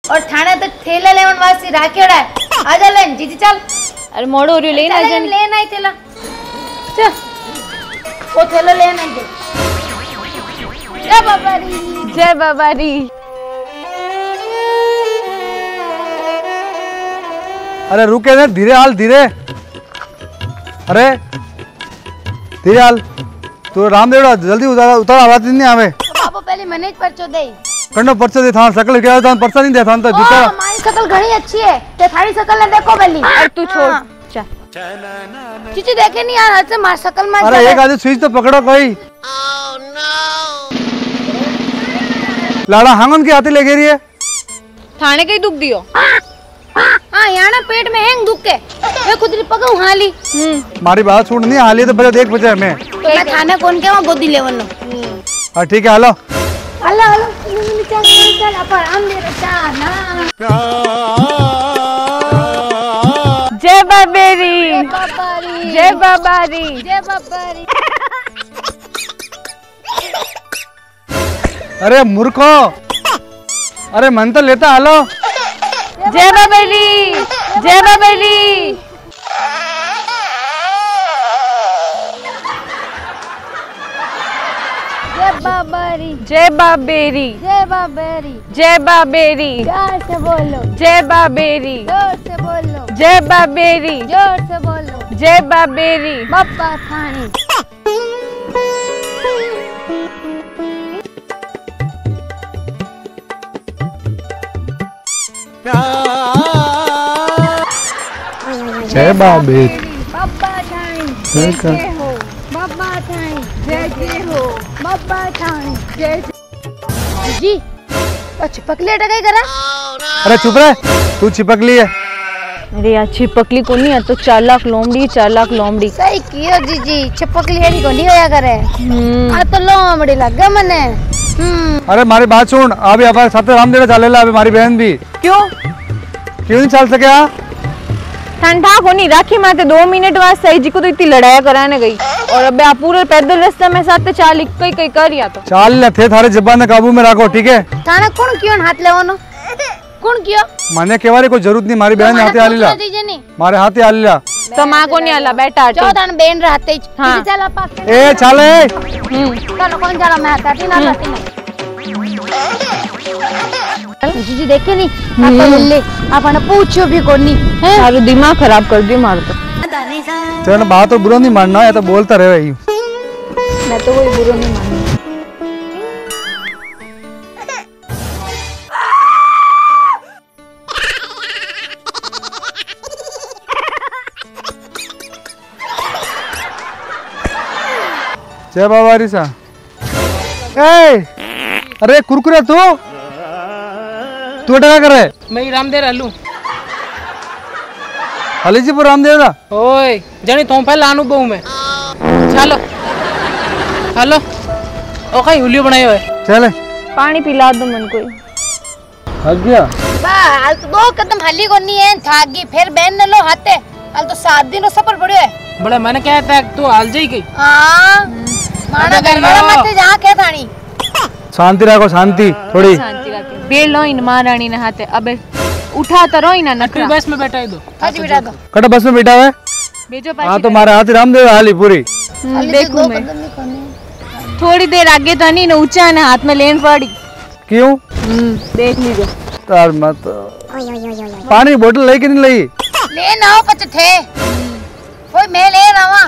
और थाने तो थैला लेवन वास्ते राखेड़ा है। आजा लेन जीजी चल। अरे मोड़ो हो रही लेन आ जा। लेन आई थैला। चल। वो थैला लेन आई दे। जय बाबा री। जय बाबा री। अरे रुके ना, धीरे हाल धीरे। अरे धीरे हाल। तू रामदेव जल्दी उतार आवाज नहीं आवे। बाबू पहले मने परचो दे। कंडो परचो दे था, शकल क्या था, परचा नहीं दे था तो दूसरा। हमारी शकल घणी अच्छी है। ते थारी शकल ने देखो पहली। अरे तू छोड़। चल। चीची देखे नहीं यार, हद से मार शकल में। अरे एक आधी स्विच तो पकड़ो कोई। लाड़ा हांगन की हाथी ले गई है। थाने के ही दुख दियो। हाँ यार ना पेट में हैंग दुख के। वे खुद री पका हाली। मारी बात सुन नहीं हाली तो बजा देख बजा मैं। तो मैं थाने कौन के वहाँ गोदी लेवन लो। हाँ ठीक है हेलो। हेलो हेलो चल अपन हम ले रहा ना। जय बाबेरी। जय बाबारी। जय बाबारी। अरे मूर्खो, अरे मन तो लेता हेलो। जय बाबेरी। जय बाबेरी। जय बाबारी। जय बाबेरी। जय बाबारी। जय बाबेरी। जोर से बोलो। जय बाबेरी। जोर से बोलो। जय बाबेरी। जोर से बोलो। जय बाबेरी। बाबा थाने। जय बाबेरी। बाबा थाने। जय हो बाबा थाने। जय हो बाबा थाने। जय जी चिपक ले टकाई करा। अरे चुप रहे, तू चिपक ली है। अरे यार छिपकली को नहीं है तो 4 लाख लोमड़ी 4 लाख लोमड़ी। सही कियो जीजी, चिपक ली है को नहीं होया करे। आ तो लोमड़ी लगे मने। अरे मारी बात सुन, अभी हमारे साथ रामदेव चलेला, अभी हमारी बहन भी। क्यों क्यों नहीं चल सके? ठंडा को नहीं राखी माते 2 मिनट बाद सही जी को तो इतनी लड़ाई कराने गई और अब आप पूरे पैदल रास्ते में साथ चाल कई कर रिया तो चाल थे थारे जबान काबू में रखो ठीक है। थाने कौन क्यों हाथ लेवानो कौन कियो माने केवारी कोई जरूरत नहीं, मारी बहन हाथे आलीला मारे हाथे आलीला तो मां को नहीं आला बेटा जो थाने बहन रहते ही हाँ। चला पास ए चले चलो कौन चला मैं हाथ ना पाती ना जीजी देखे नहीं आप ले आपने पूछो भी कोनी है सारा दिमाग खराब कर दियो मार तो। चल बात तो बुरा नहीं मानना है तो बोलता रहे भाई। मैं तो कोई बुरा नहीं मानती। जय बाबा रिसा। ए अरे कुरकुरे तू क्या कर रहे? मैं रामदेव आलू हलीजीपुर रामदेव दा ओए जानी तो पहले अनुभव में चलो हेलो ओ कहीं हुलियो बनायो है चले पानी पिला दो मन को थक गया बा हाल तो 2 कदम हली कोनी है थागी फिर बहन ने लो हाथे हाल तो 7 दिन सफर पड़ियो है बड़ा मैंने क्या था तू हाल जाई गई हां माना घर वाला मत जा के थानी शांति रखो शांति थोड़ी शांति रखे बेल लो इन महारानी ने हाथे अबे उठा तो रो इन नखरा बस में बैठा दो आज बिठा दो कटा बस में बैठा है भेजो हाँ तो मारे हाथ रामदेव हाली पूरी देखूं मैं थोड़ी देर आगे तो नहीं ऊंचा है हाथ में लेन पड़ी क्यों देख लीजिए तार मत पानी बोतल ले कि नहीं ली ले ना पच थे कोई मैं ले रहा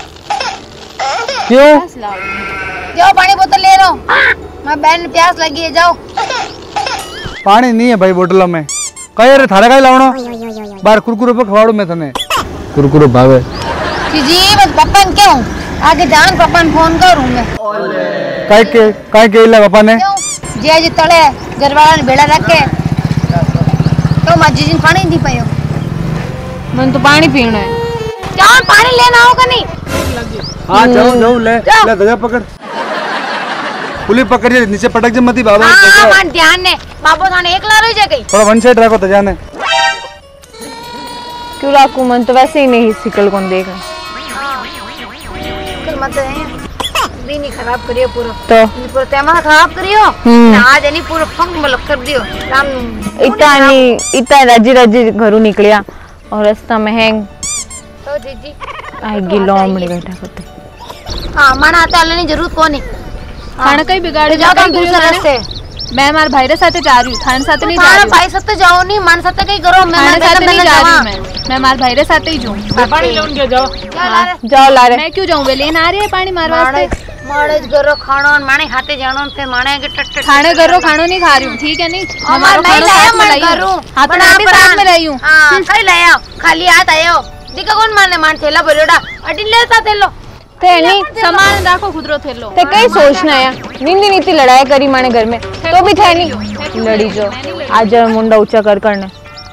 क्यों जाओ पानी बोतल ले लो मैं बहन प्यास लगी है जाओ पानी नहीं है भाई बोतलों में कहीं रे थारा का लावणो बार कुरकुरे पे खवाड़ू मैं तने कुरकुरे भावे जी बस पप्पन क्यों आगे जान पप्पन फोन करूं मैं काय के इला पापा ने जे जी तले घरवाला ने बेड़ा रखे तो मजी जी पानी दी पायो मन तो पानी पीना है जान पानी लेना होगा नहीं हां जाओ ले दजा पकड़ पुलिस पकड़ जे नीचे पटक जे मती बाबा हां मन ध्यान ने बाबू थाने एकला रह जा गई थोड़ा वन साइड रखो दजा ने क्यों राखू मन तो वैसे ही नहीं सिकल कौन देख कल मत है दिन ही खराब करियो पूरा तो पूरा तेमा खराब करियो हम्म। आज नहीं पूरा फंग मलक कर दियो राम इतना रजी रजी घरू निकलिया और रास्ता में हैंग तो जीजी आएगी लोमड़ी बैठा करते। हां माना आता लेने जरूरत कोनी खाना कहीं बिगाड़े जाओ तुम दूसरे रास्ते मैं मार भाई रे साथे जा रही हूं थाने साथे नहीं जा रही भाई साथे जाओ नहीं मन साथे कहीं करो मैं साथे नहीं जा रही मैं मार भाई रे साथे ही जाऊं पानी लेन के जाओ जाओ ला रे मैं क्यों जाऊं वे लेन आ रही है पानी मार वास्ते माड़े गरो खानो माने खाते जानो फिर माने के टट खाने गरो खानो नहीं खा रही हूं ठीक है नहीं हमारा नहीं लाया मैं करूं हां तो मैं भी साथ में रही हूं हां कई लाया खाली हाथ आयो दिका कौन माने मान थेला भरोड़ा अडी लेता थेलो थे नहीं सामान रखो खुदरो थेलो ते कई सोचना है निंदी नीति लड़ाई करी माने घर में तो भी थे नहीं लड़ी जो आज मुंडा ऊंचा कर करने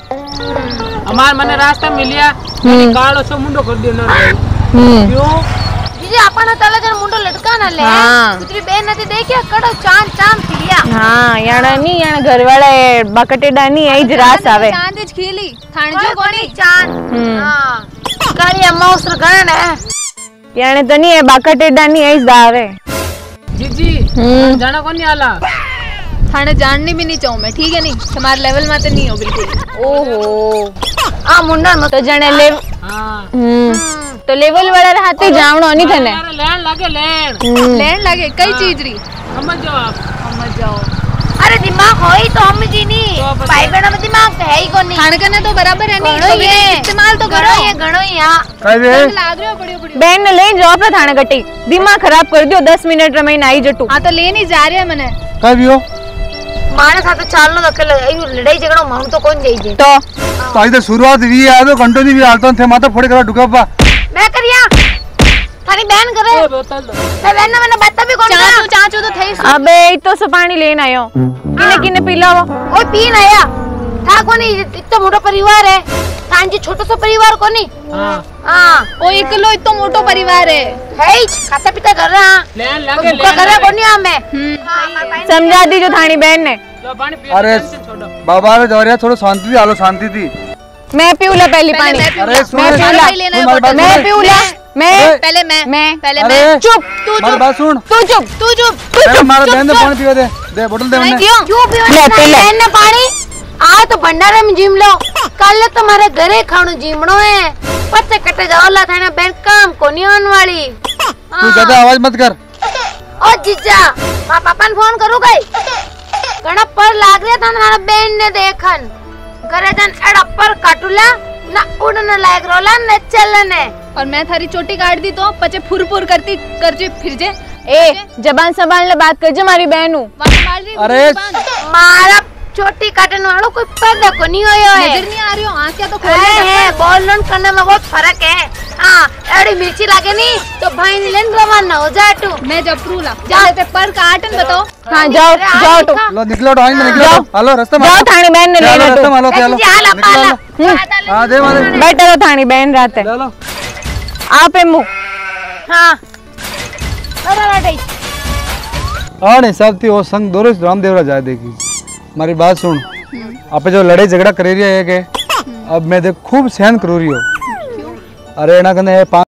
हमार मने रास्ता मिलिया कालो सो मुंडो कर दियो ना क्यों जीजी अपन तले जन मुंडो लटका ना ले कुतरी बेन नथी देखिया कड़ो चांद चांद फिरिया हां याना नहीं याना घर वाला बकटेडा नहीं आई जरास आवे चांद ज खीली थाने जो कोनी चांद हां काली अम्मा उसर गण है याने तो नहीं है बकटेडा नहीं आई दावे जीजी जाना कोनी आला थाने जाननी भी नहीं चाहूं मैं ठीक है नहीं तुम्हारे लेवल में तो नहीं हो बिल्कुल ओहो आ मुंडा मत तो जने ले हां तो लेवल वाला रहते जावणो नहीं थने लेन लागे लेन लागे कई चीज री समझ जाओ आप समझ जाओ अरे दिमाग होई तो हम जी नहीं भाई बहन में दिमाग है ही कोनी खाने करने तो बराबर है नहीं तो इस्तेमाल तो करो ये गणो यहां काय बे लाग रहे हो बड़ी बड़ी बहन ने ले जाओ अपना थाने कटी दिमाग खराब कर दियो 10 मिनट रे मैं आई जटू हां तो ले नहीं जा रहे मने काय बियो माने साथ चालनो अकेले आयु लड़ाई झगड़ो माउंट तो कौन जाई जे तो आज तो शुरुआत हुई है तो कंटिन्यू भी हालतो थे माथा फोड़ करा डुकापा मैं करिया थारी बहन करे बोतल दो मैं बहन ने मैंने बता भी कौन चाचू तो थे अबे तो सो पानी लेन आयो किने किने पिलाओ ओए पीन आया था कोनी इतना मोटो परिवार है कांजी छोटो सा परिवार कोनी हां हां ओ एकलो इतो मोटो परिवार है खाता पीता कर रहा लेन लागे ले करे कोनी हमें समझा दी जो थानी बहन ने लो पानी पियो अरे छोड़ो बाबा रे जौरिया थोड़ा शांति थी आलो शांति थी मैं पीऊला पहली पानी अरे सुन मैं पीऊला मैं पीऊला मैं पहले मैं पहले अरे मैं चुप तू मारी बात सुन तू चुप तू चुप तू अरे चुप मारा बहन ने पानी पियो दे बोतल दे मैंने क्यों पियो ले बहन ने पानी आ तो भंडारे में जिम लो कल तुम्हारे घरे खाणो जिमणो है पत्ते कटे जाओला थाने बहन काम कोनी होने वाली तू ज्यादा आवाज मत कर ओ जीजा पापा ने फोन करू गई घणा पर लाग रहा था ना बहन ने देखन घरे जन एड़ा पर काटूला ना उड़ने लायक रोला न चलने और मैं थारी चोटी काट दी तो पचे फुर करती कर जे फिर जे ए जबान संभाल ले बात कर जे मारी बहन हूं अरे मारा चोटी काटने वालों कोई पैदा को नहीं होयो है नजर नहीं आ रही हो आंखें तो है बोलन करने में बहुत फर्क है हां एड़ी मिर्ची लागे नहीं तो भाई ने लेन रवाना हो जा तू मैं जब प्रूला जा ते पर काटन बताओ हां जाओ जाओ तू लो निकलो ढाई में निकलो हेलो रास्ते में जाओ थानी बहन ने लेना रास्ते तू में लो चलो हां हां दे मारे बैठे रहो थानी बहन रात है ले लो आप है मुंह हां अरे लड़ाई हां नहीं सब थी वो संग दोरे रामदेवरा जाए देखी हमारी बात सुन आप जो लड़ाई झगड़ा कर रही है के अब मैं देख खूब सहन करू रही हो अरे ना कने